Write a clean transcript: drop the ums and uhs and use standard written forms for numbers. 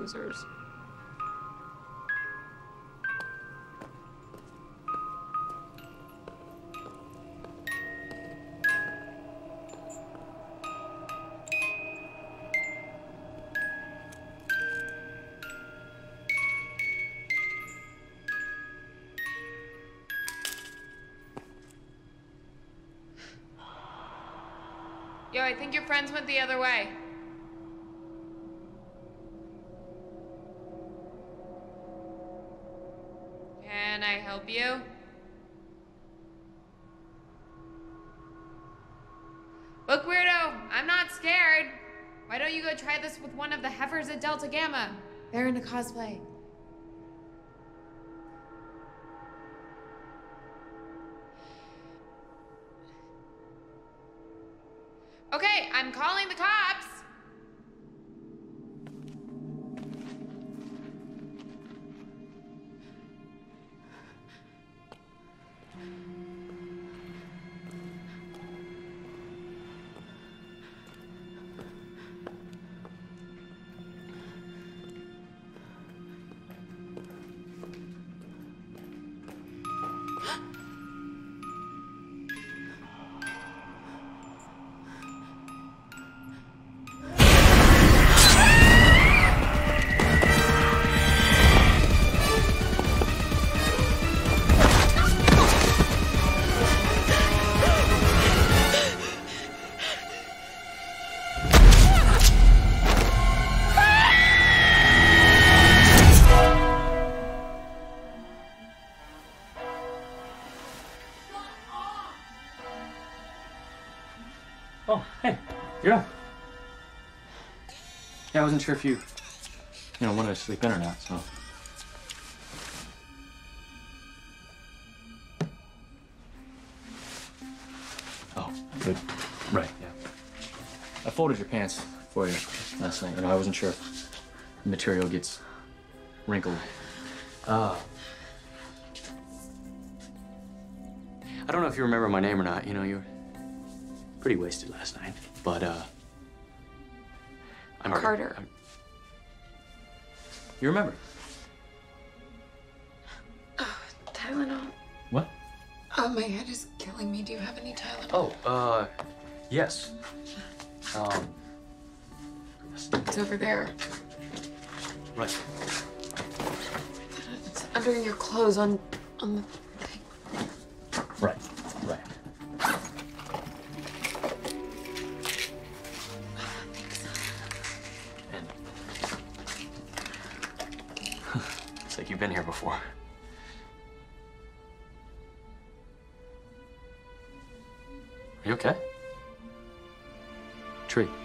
Losers. Yo, I think your friends went the other way. Can I help you? Look, weirdo, I'm not scared. Why don't you go try this with one of the heifers at Delta Gamma? They're into cosplay. Okay, I'm calling the cops. Oh, hey, you're up. Yeah, I wasn't sure if you wanted to sleep in or not, so. Oh, good. Right, yeah. I folded your pants for you last night. I wasn't sure if the material gets wrinkled. I don't know if you remember my name or not. You were pretty wasted last night, but, I'm Carter. You remember? Tylenol. What? Oh, my head is killing me. Do you have any Tylenol? Oh, yes. It's over there. Right. It's under your clothes on the thing. Right, right. And it's like you've been here before. Are you okay? Tree.